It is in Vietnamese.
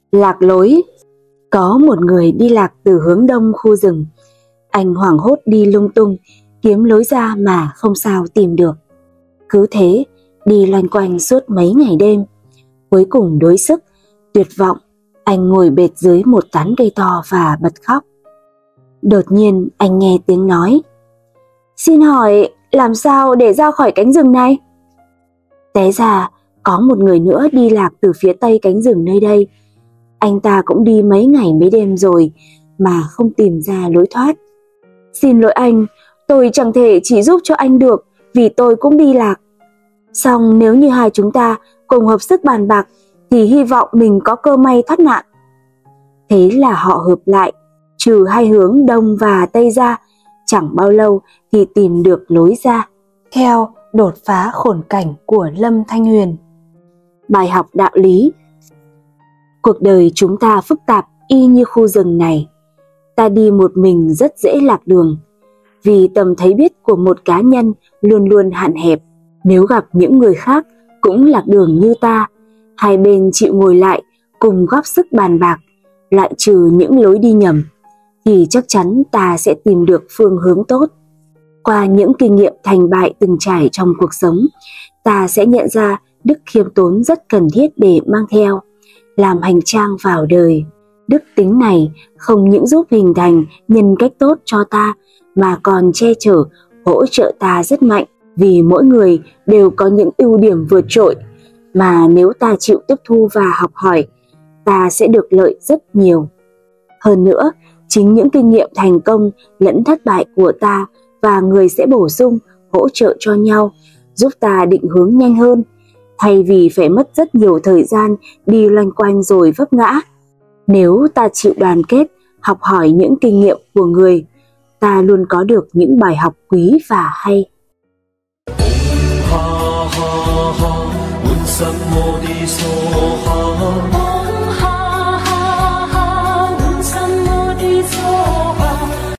Lạc lối. Có một người đi lạc từ hướng đông khu rừng. Anh hoảng hốt đi lung tung, kiếm lối ra mà không sao tìm được. Cứ thế, đi loanh quanh suốt mấy ngày đêm. Cuối cùng đuối sức, tuyệt vọng, anh ngồi bệt dưới một tán cây to và bật khóc. Đột nhiên anh nghe tiếng nói: "Xin hỏi, làm sao để ra khỏi cánh rừng này?" Té ra, có một người nữa đi lạc từ phía tây cánh rừng nơi đây. Anh ta cũng đi mấy ngày mấy đêm rồi mà không tìm ra lối thoát. "Xin lỗi anh, tôi chẳng thể chỉ giúp cho anh được vì tôi cũng đi lạc. Song nếu như hai chúng ta cùng hợp sức bàn bạc thì hy vọng mình có cơ may thoát nạn." Thế là họ hợp lại, trừ hai hướng đông và tây ra, chẳng bao lâu thì tìm được lối ra. Theo đột phá khổn cảnh của Lâm Thanh Huyền. Bài học đạo lý. Cuộc đời chúng ta phức tạp y như khu rừng này. Ta đi một mình rất dễ lạc đường, vì tầm thấy biết của một cá nhân luôn luôn hạn hẹp. Nếu gặp những người khác cũng lạc đường như ta, hai bên chịu ngồi lại cùng góp sức bàn bạc, loại trừ những lối đi nhầm, thì chắc chắn ta sẽ tìm được phương hướng tốt. Qua những kinh nghiệm thành bại từng trải trong cuộc sống, ta sẽ nhận ra đức khiêm tốn rất cần thiết để mang theo, làm hành trang vào đời. Đức tính này không những giúp hình thành nhân cách tốt cho ta, mà còn che chở, hỗ trợ ta rất mạnh, vì mỗi người đều có những ưu điểm vượt trội, mà nếu ta chịu tiếp thu và học hỏi, ta sẽ được lợi rất nhiều. Hơn nữa, chính những kinh nghiệm thành công lẫn thất bại của ta và người sẽ bổ sung, hỗ trợ cho nhau, giúp ta định hướng nhanh hơn, thay vì phải mất rất nhiều thời gian đi loanh quanh rồi vấp ngã. Nếu ta chịu đoàn kết, học hỏi những kinh nghiệm của người, ta luôn có được những bài học quý và hay. Ha ha ha,